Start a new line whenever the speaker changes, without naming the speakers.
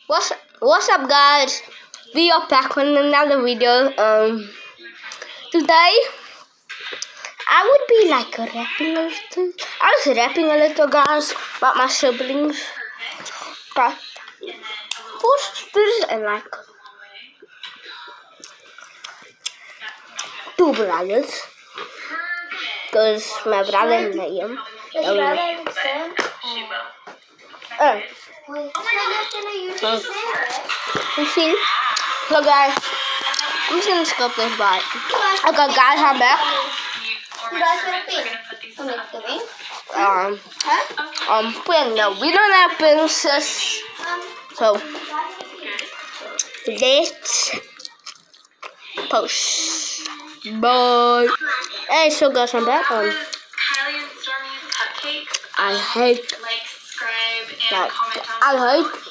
What's up, guys? We are back with another video. Today I would be like rapping a little. I was rapping a little, guys, about my siblings, but 4 sisters and like 2 brothers. Cause my brother and Liam. You see? So guys, I'm just gonna skip this part. Okay, guys, I'm back. We don't have princess. So let's post. Bye. Hey, so guys, I'm back. I hate that. I hate